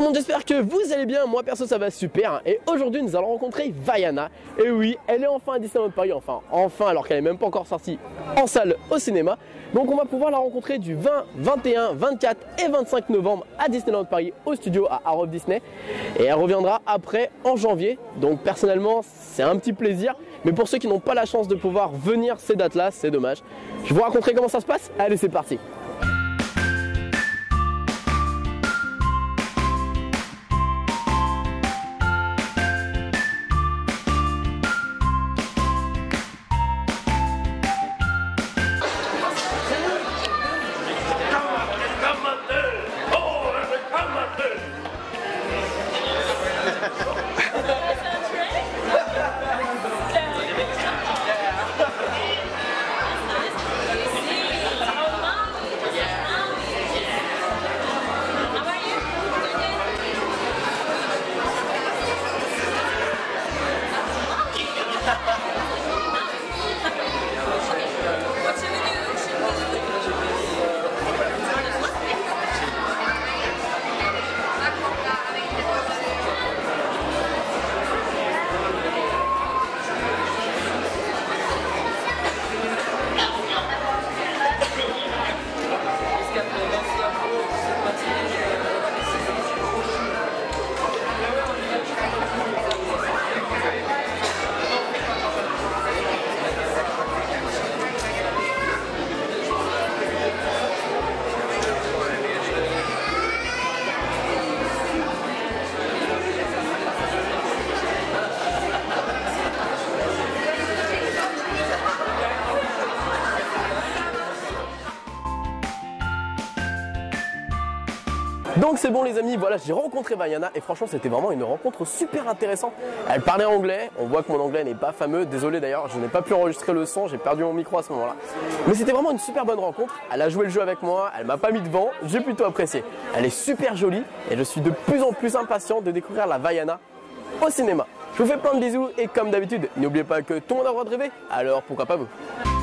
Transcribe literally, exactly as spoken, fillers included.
tout le monde, j'espère que vous allez bien. Moi perso ça va super. Et aujourd'hui nous allons rencontrer Vaiana. Et oui, elle est enfin à Disneyland Paris. Enfin, enfin alors qu'elle n'est même pas encore sortie en salle au cinéma. Donc on va pouvoir la rencontrer du vingt, vingt et un, vingt-quatre et vingt-cinq novembre à Disneyland Paris au studio à Harrow Disney. Et elle reviendra après en janvier. Donc personnellement c'est un petit plaisir. Mais pour ceux qui n'ont pas la chance de pouvoir venir ces dates là, c'est dommage. Je vous raconterai comment ça se passe. Allez, c'est parti. Donc c'est bon les amis, voilà, j'ai rencontré Vaiana et franchement c'était vraiment une rencontre super intéressante. Elle parlait anglais, on voit que mon anglais n'est pas fameux, désolé d'ailleurs, je n'ai pas pu enregistrer le son, j'ai perdu mon micro à ce moment-là. Mais c'était vraiment une super bonne rencontre, elle a joué le jeu avec moi, elle m'a pas mis devant, j'ai plutôt apprécié. Elle est super jolie et je suis de plus en plus impatient de découvrir la Vaiana au cinéma. Je vous fais plein de bisous et comme d'habitude, n'oubliez pas que tout le monde a le droit de rêver, alors pourquoi pas vous.